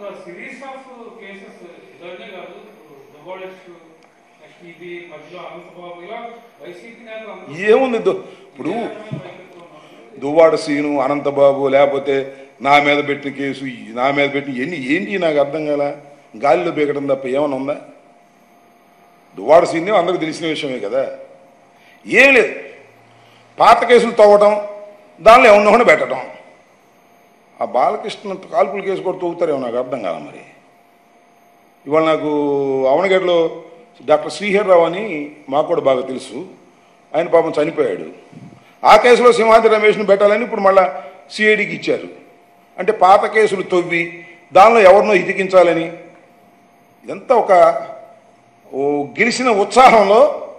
Series of cases ఇదొకటే కాదు, ఇది మధ్యలో అనంతబాబు ఇలా వైసీపీ నేతలు ఏముంది ఇప్పుడు దువ్వాడ సీను అనంతబాబు లేకపోతే నా మీద పెట్టిన కేసు నా మీద పెట్టిన ఏంటి నాకు అర్థం కాల, గాలిలో బీగడం తప్ప ఏమైనా ఉందా? దువ్వాడ సీను అందరికి తెలిసిన విషయమే కదా. ఏం లేదు, పాత కేసులు తవ్వటం, దానిలో ఎవరినో పెట్టడం. ఆ బాలకృష్ణ కాల్పుల కేసు కూడా తవ్వుతారేమో నాకు అర్థం కాదు. మరి ఇవాళ నాకు అవనగడ్డలో డాక్టర్ శ్రీహర్రావు అని మాకు కూడా బాగా తెలుసు, ఆయన పాపం చనిపోయాడు. ఆ కేసులో సింహాద్రి రమేష్ను పెట్టాలని ఇప్పుడు మళ్ళీ సిఐడికి ఇచ్చారు. అంటే పాత కేసులు తవ్వి దానిలో ఎవరినో ఇతికించాలని, ఇదంతా ఒక గెలిచిన ఉత్సాహంలో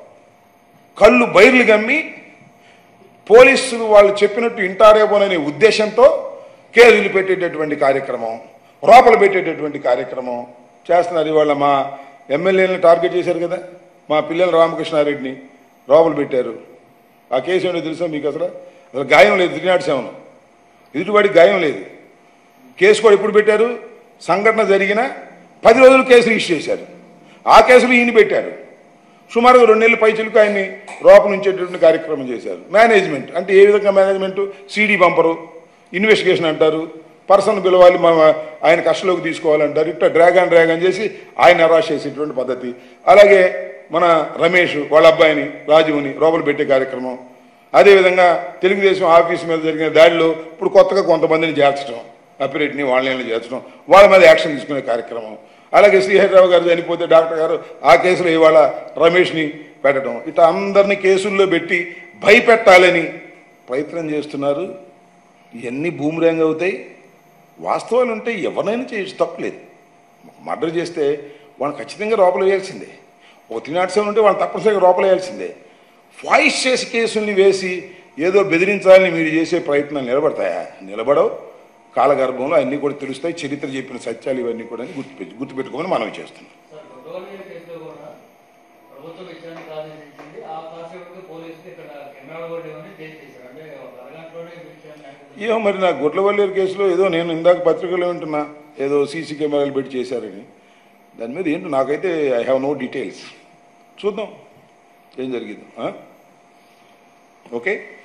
కళ్ళు బైర్లు గమ్మి పోలీసులు వాళ్ళు చెప్పినట్టు ఇంటారేమోననే ఉద్దేశంతో కేసులు పెట్టేటటువంటి కార్యక్రమం, రోపలు పెట్టేటటువంటి కార్యక్రమం చేస్తున్నారు. ఇవాళ మా ఎమ్మెల్యేలను టార్గెట్ చేశారు కదా, మా పిల్లల రామకృష్ణారెడ్డిని రోపలు పెట్టారు. ఆ కేసు ఏంటో తెలుసా మీకు? అసలు గాయం లేదు, 307 ఎదుటివాడికి గాయం లేదు. కేసు కూడా ఎప్పుడు పెట్టారు? సంఘటన జరిగిన 10 రోజులు కేసు రిజిస్టర్ చేశారు. ఆ కేసులు ఈయన పెట్టారు. సుమారుగా 2 నెలల పైచిలకు ఆయన్ని రోప నుంచేటటువంటి కార్యక్రమం చేశారు. మేనేజ్మెంట్ అంటే ఏ విధంగా మేనేజ్మెంట్? సీడీ పంపరు, ఇన్వెస్టిగేషన్ అంటారు, పర్సన్ పిలవాలి, ఆయన కస్టడీలోకి తీసుకోవాలంటారు. ఇట్లా డ్రాగ్ అండ్ చేసి ఆయన అరెస్ట్ చేసేటువంటి పద్ధతి. అలాగే మన రమేష్ వాళ్ళ అబ్బాయిని రాజుని రోపలు పెట్టే కార్యక్రమం. అదేవిధంగా తెలుగుదేశం ఆఫీస్ మీద జరిగిన దాడిలో ఇప్పుడు కొత్తగా కొంతమందిని చేర్చడం, అప్పిరెడ్డిని వాళ్ళని చేర్చడం, వాళ్ళ మీద యాక్షన్ తీసుకునే కార్యక్రమం. అలాగే శ్రీహరిరావు గారు చనిపోతే డాక్టర్ గారు ఆ కేసులో ఇవాళ రమేష్ని పెట్టడం. ఇట్లా అందరినీ కేసుల్లో పెట్టి భయపెట్టాలని ప్రయత్నం చేస్తున్నారు. ఇవన్నీ బూమరాంగ్ అవుతాయి. వాస్తవాలు ఉంటే ఎవరినైనా చేయొచ్చు, తప్పలేదు. మర్డర్ చేస్తే వాళ్ళని ఖచ్చితంగా లోపల వేయాల్సిందే. ఒక 307 ఉంటే వాళ్ళని తప్పనిసరిగా లోపల వేయాల్సిందే. వాయిస్ చేసి కేసుల్ని వేసి ఏదో బెదిరించాలని మీరు చేసే ప్రయత్నాలు నిలబడతాయా? నిలబడవు. కాలగర్భంలో అన్నీ కూడా తెలుస్తాయి. చరిత్ర చెప్పిన సత్యాలు ఇవన్నీ కూడా గుర్తుపెట్టుకోమని మనం చేస్తున్నాం. ఏమో మరి నా గుడ్లవల్లేరు కేసులో ఏదో నేను ఇందాక పత్రికలో వింటున్నా ఏదో సీసీ కెమెరాలు పెట్టి చేశారని. దాని మీద ఏంటో నాకైతే ఐ హ్యావ్ నో డీటెయిల్స్. చూద్దాం ఏం జరిగిందో. ఓకే.